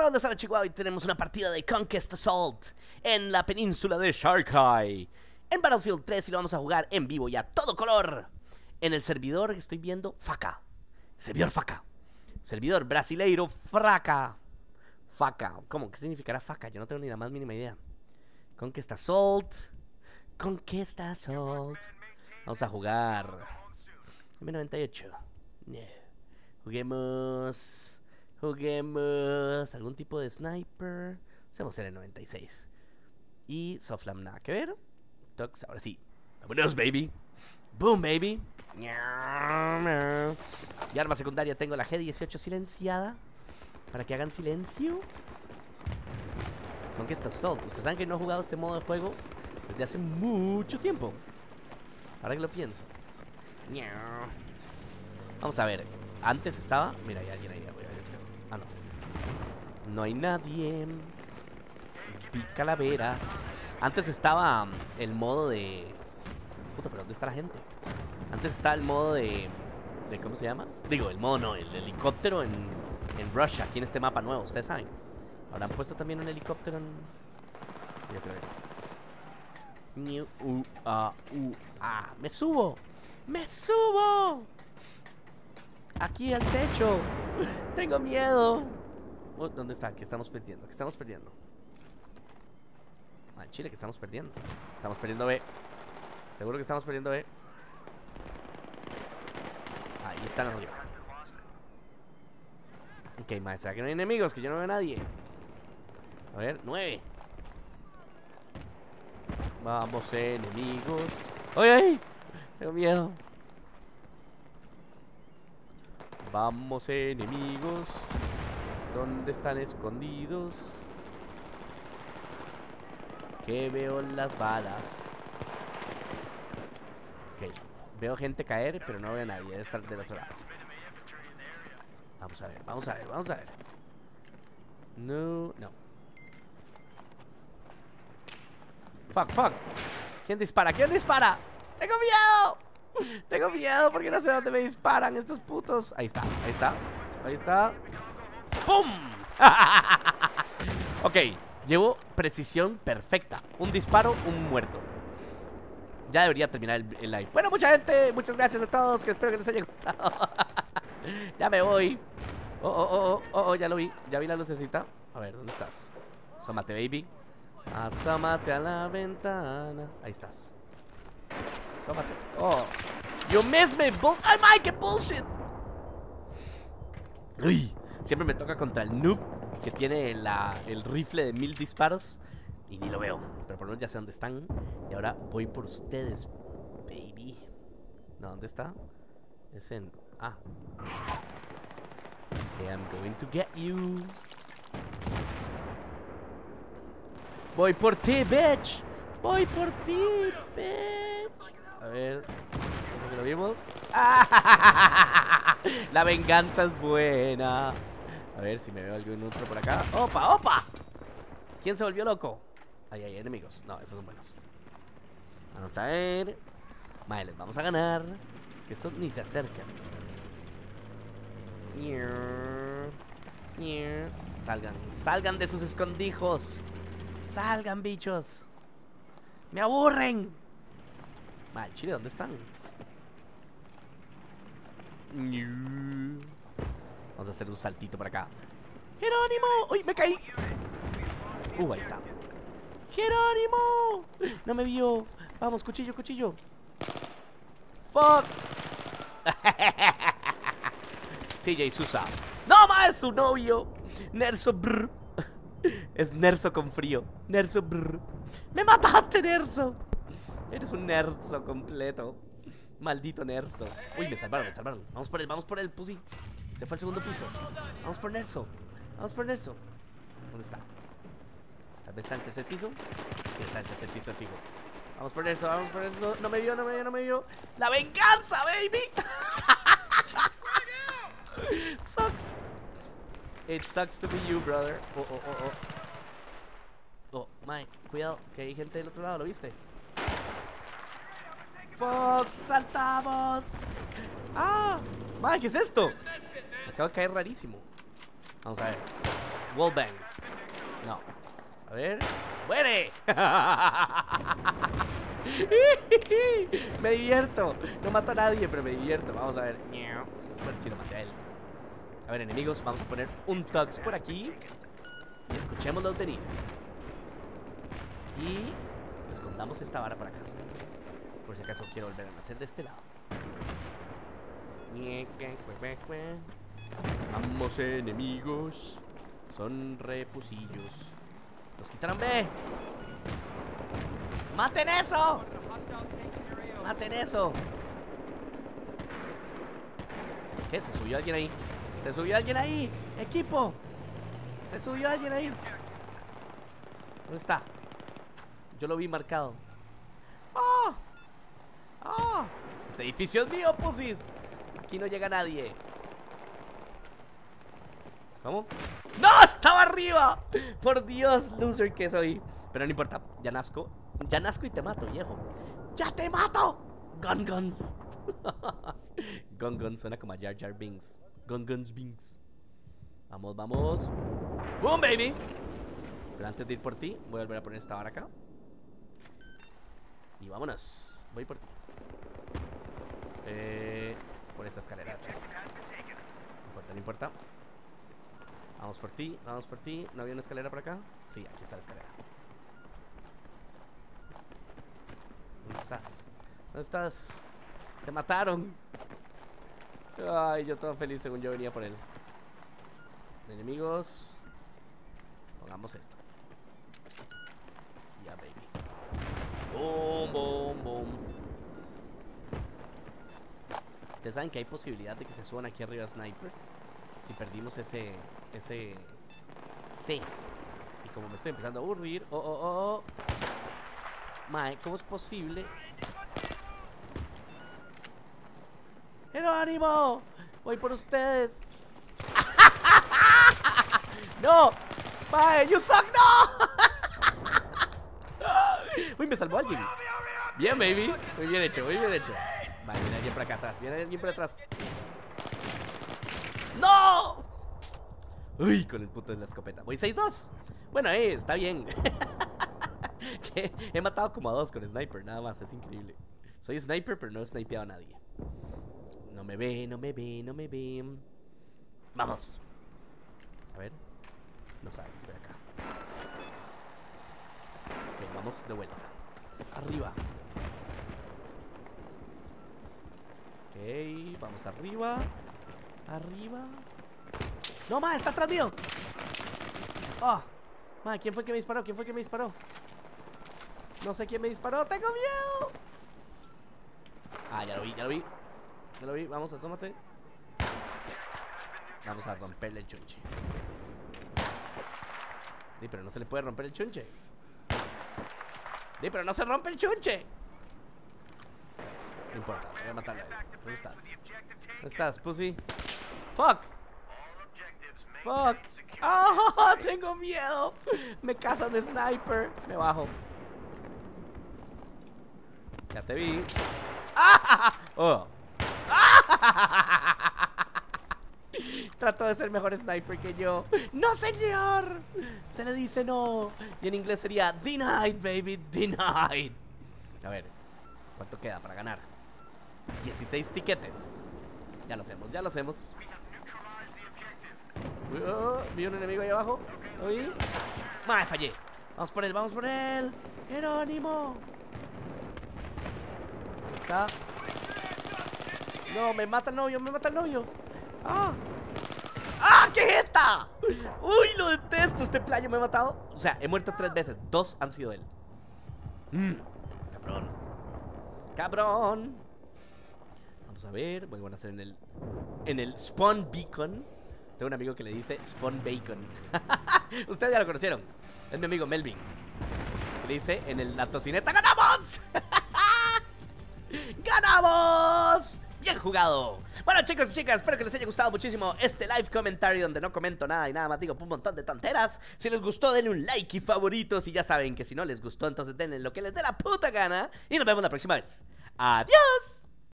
todos de Sala Chihuahua y tenemos una partida de Conquest Assault en la península de Sharkai en Battlefield 3 y lo vamos a jugar en vivo y a todo color en el servidor que estoy viendo, Faca. Servidor Faca. Servidor brasileiro Fraca. Faca. ¿Cómo? ¿Qué significará Faca? Yo no tengo ni la más mínima idea. Conquest Assault. Conquest Assault. Vamos a jugar M98. Juguemos algún tipo de sniper. Hacemos el 96. Y Soflam, nada que ver. Tox, ahora sí. Vámonos, baby. Boom, baby. Y arma secundaria tengo la G18 silenciada. Para que hagan silencio. Conquest Assault. Ustedes saben que no he jugado este modo de juego desde hace mucho tiempo. Ahora que lo pienso. Vamos a ver. Antes estaba... Mira, hay alguien ahí. Ah, no. No hay nadie. Vi calaveras. Antes estaba el modo de... Puta, pero ¿dónde está la gente? Antes estaba el modo de ¿cómo se llama? Digo, el modo no, el helicóptero en Russia, aquí en este mapa nuevo, ustedes saben. ¿Habrán puesto también un helicóptero en...? Yo creo que... ¡Me subo! ¡Me subo! Aquí al techo. Tengo miedo. ¿Dónde está? ¿Qué estamos perdiendo? ¿Qué estamos perdiendo? Ah, Chile, que estamos perdiendo. Estamos perdiendo B. Seguro que estamos perdiendo B. Ahí están arriba. Ok, más, ¿será que no hay enemigos? Que yo no veo a nadie. A ver, 9. Vamos, enemigos. ¡Ay, ay! Tengo miedo. Vamos, enemigos. ¿Dónde están escondidos? Que veo las balas. Ok, veo gente caer, pero no veo a nadie. Debe estar del otro lado. Vamos a ver, vamos a ver, vamos a ver. No, no. Fuck, fuck. ¿Quién dispara? ¿Quién dispara? ¡Tengo miedo! Tengo miedo porque no sé dónde me disparan estos putos. Ahí está, ahí está. Ahí está. ¡Pum! Ok, llevo precisión perfecta. Un disparo, un muerto. Ya debería terminar el live. Bueno, mucha gente, muchas gracias a todos, que espero que les haya gustado. Ya me voy. Ya lo vi. Ya vi la lucecita. A ver, ¿dónde estás? Asómate, baby. Asómate a la ventana. Ahí estás. Asómate. Oh, you miss me, ¡ay, my! ¡Qué bullshit! Uy, siempre me toca contra el noob que tiene el rifle de 1000 disparos y ni lo veo. Pero por lo menos ya sé dónde están. Y ahora voy por ustedes, baby. No, ¿dónde está? Es en... Ah. Okay, I'm going to get you. Voy por ti, bitch. Voy por ti, bitch. A ver, ¿cómo que lo vimos? La venganza es buena. A ver si me veo algún otro por acá. ¡Opa, opa! ¿Quién se volvió loco? Ahí hay enemigos. No, esos son buenos. Vamos a ver. Vale, les vamos a ganar. Que estos ni se acercan. Salgan, salgan de sus escondijos. Salgan, bichos. Me aburren. Mal, Chile, ¿dónde están? Vamos a hacer un saltito por acá. ¡Jerónimo! ¡Uy, me caí! Ahí está. ¡Jerónimo! No me vio. Vamos, cuchillo, cuchillo. ¡Fuck! TJ Sousa. ¡No más! Es su novio. Nerso brr. Es Nerso con frío. Nerso brr. ¡Me mataste, Nerso! Eres un Nerso completo. Maldito Nerso. Uy, me salvaron, me salvaron. Vamos por él, pussy. Se fue al segundo piso. Vamos por Nerso. Vamos por Nerso. ¿Dónde está? Tal vez está en el tercer piso. Sí, está en el tercer piso, fijo. Vamos por Nerso, vamos por Nerso. No me vio, no me vio, no me vio. ¡La venganza, baby! Sucks. It sucks to be you, brother. Oh, my, cuidado, que hay gente del otro lado, ¿lo viste? Fuck, saltamos. Ah, my, ¿qué es esto? Me acabo de caer rarísimo. Vamos a ver. Wallbang. No. A ver. ¡Muere! Me divierto. No mato a nadie, pero me divierto. Vamos a ver. Bueno, si lo maté a él. A ver, enemigos, vamos a poner un Tux por aquí. Y escuchémoslos venir. Y escondamos esta vara por acá. Por si acaso quiero volver a nacer de este lado. Vamos, enemigos. Son repusillos. Nos quitaron B. ¡Maten eso! ¡Maten eso! ¿Qué? ¿Se subió alguien ahí? ¡Se subió alguien ahí! ¡Equipo! ¡Se subió alguien ahí! ¿Dónde está? Yo lo vi marcado. ¡Oh! ¡Oh! Este edificio es mío, pusis. Aquí no llega nadie. ¿Cómo? ¡No! ¡Estaba arriba! Por Dios, loser que soy. Pero no importa, ya nazco y te mato, viejo. ¡Ya te mato! Gun Guns. Gun Guns suena como a Jar Jar Binks. Gun Guns Binks. Vamos, vamos. ¡Boom, baby! Pero antes de ir por ti, voy a volver a poner esta vara acá. Y vámonos. Voy por ti. Por esta escalera atrás. No importa, no importa. Vamos por ti, vamos por ti. ¿No había una escalera por acá? Sí, aquí está la escalera. ¿Dónde estás? ¿Dónde estás? Te mataron. Ay, yo todo feliz según yo venía por él. De enemigos. Pongamos esto. Ya, baby. Boom, boom, boom. ¿Ustedes saben que hay posibilidad de que se suban aquí arriba snipers? Si perdimos ese C. Y como me estoy empezando a aburrir. Mae, ¿cómo es posible? ¡Jerónimo! Voy por ustedes. ¡No! ¡Mae, you suck! ¡No! Uy, me salvó alguien. Bien, baby. Muy bien hecho, muy bien hecho. Vale, viene alguien por acá atrás. Viene alguien por atrás. ¡No! Uy, con el puto de la escopeta. Voy 6-2. Bueno, está bien. Que he matado como a 2 con sniper, nada más, es increíble. Soy sniper, pero no he snipeado a nadie. No me ve, no me ve, no me ve. Vamos. A ver. No sabe que estoy acá. Ok, vamos de vuelta. Arriba. Ok, vamos arriba. Arriba. No, ma, está atrás mío. Oh, ma, ¿quién fue el que me disparó? ¿Quién fue el que me disparó? No sé quién me disparó, tengo miedo. Ah, ya lo vi, ya lo vi. Ya lo vi, vamos, asómate. Vamos a romperle el chunche. Sí, pero no se le puede romper el chunche. Sí, pero no se rompe el chunche. No importa, voy a matarle a él. ¿Dónde estás? ¿Dónde estás, pussy? Fuck. Fuck. ¡Ah! Tengo miedo. Me caza un sniper. Me bajo. Ya te vi. ¡Ah! Oh. Trato de ser mejor sniper que yo. ¡No, señor! Se le dice no. Y en inglés sería denied, baby, denied. A ver, ¿cuánto queda para ganar? 16 tiquetes. Ya lo hacemos, ya lo hacemos. Vi un enemigo ahí abajo. Uy. ¡Madre, fallé! Vamos por él, vamos por él. Jerónimo. ¿Está? No, me mata el novio, me mata el novio. ¡Ah! ¡Ah, qué jeta! ¡Uy, lo detesto! Este playo me ha matado. O sea, he muerto 3 veces. 2 han sido él. Cabrón. Cabrón. Vamos a ver. Voy a hacer en el Spawn Beacon. Tengo un amigo que le dice Spawn Bacon. Ustedes ya lo conocieron. Es mi amigo Melvin. Que le dice en la tocineta. ¡Ganamos! ¡Ganamos! Bien jugado. Bueno, chicos y chicas, espero que les haya gustado muchísimo este live commentary donde no comento nada y nada más digo un montón de tonteras. Si les gustó, denle un like y favoritos. Y ya saben que si no les gustó, entonces denle lo que les dé la puta gana. Y nos vemos la próxima vez. ¡Adiós!